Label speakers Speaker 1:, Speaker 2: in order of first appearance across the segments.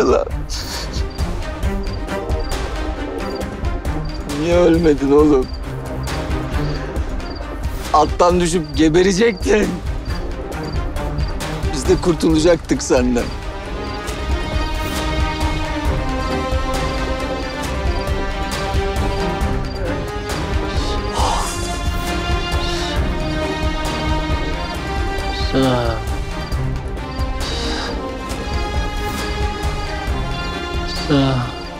Speaker 1: lan? Niye ölmedin oğlum? Attan düşüp geberecektin. Biz de kurtulacaktık senden.
Speaker 2: Sağ. Sağ.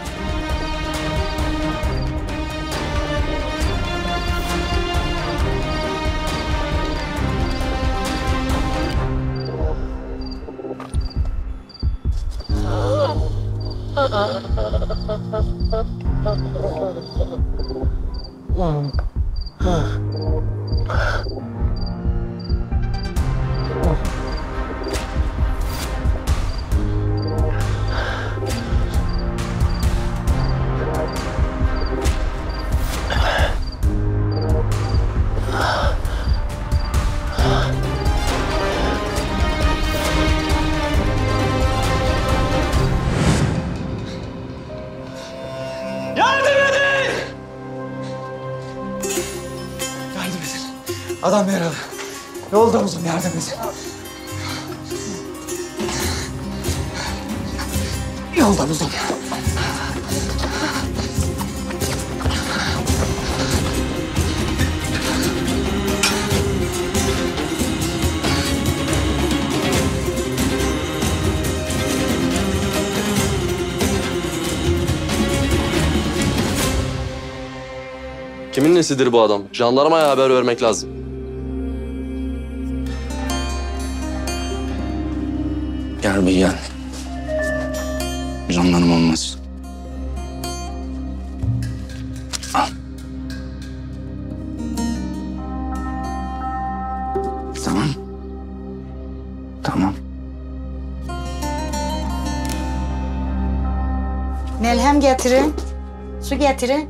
Speaker 1: Adam yaralı. Yolda uzun, yardım edin. Yolda uzun.
Speaker 3: Kimin nesidir bu adam? Jandarmaya haber vermek lazım.
Speaker 1: Gel bir gel. Jandarma olmaz. Al. Tamam. Tamam.
Speaker 4: Melhem getirin. Su getirin.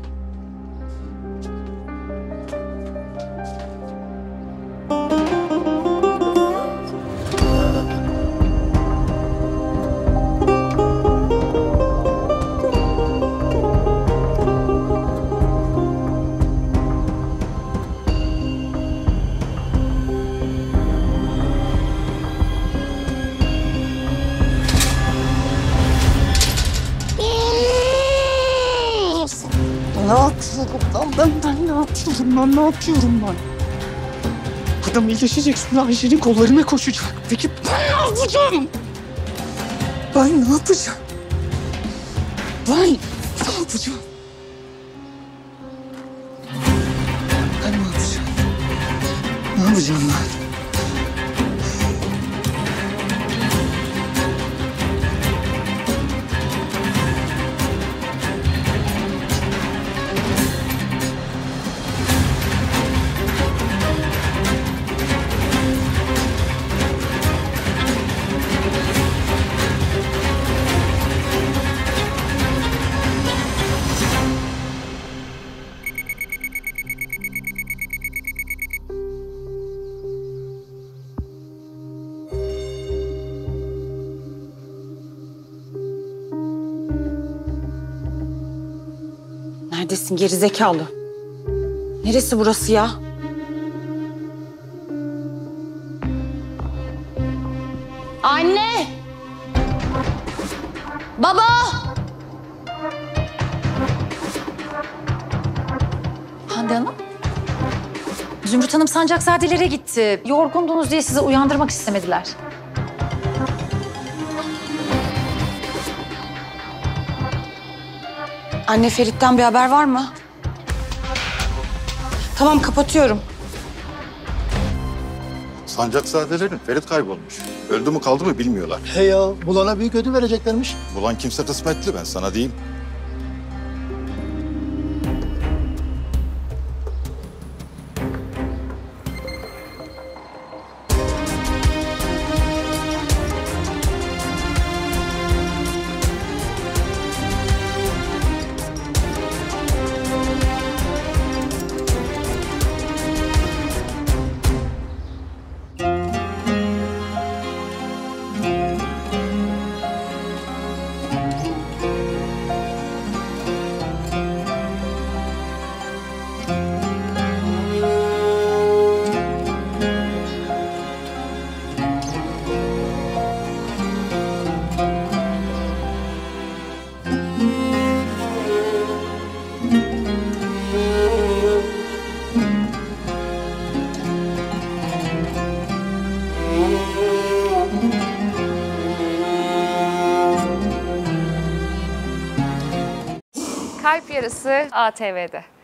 Speaker 1: Ne yapıyorum lan ben ne yapıyorum lan, ne yapıyorum lan? Adam iyileşecek, sonra Ayşe'nin kollarına koşacak. Peki ben ne yapacağım? Ben ne yapacağım? Ben ne yapacağım? Ben ne yapacağım? Ne yapacağım ben?
Speaker 4: Neredesin gerizekalı? Neresi burası ya? Anne! Baba!
Speaker 5: Hande Hanım? Zümrüt Hanım Sancakzadelere gitti. Yorgundunuz diye sizi uyandırmak istemediler.
Speaker 4: Anne, Ferit'ten bir haber var mı? Tamam, kapatıyorum.
Speaker 6: Sancakzadelerin Ferit kaybolmuş. Öldü mü kaldı mı bilmiyorlar.
Speaker 7: He ya, bulana büyük ödül vereceklermiş.
Speaker 6: Bulan kimse kısmetli, ben sana diyeyim.
Speaker 2: Yarısı ATV'de.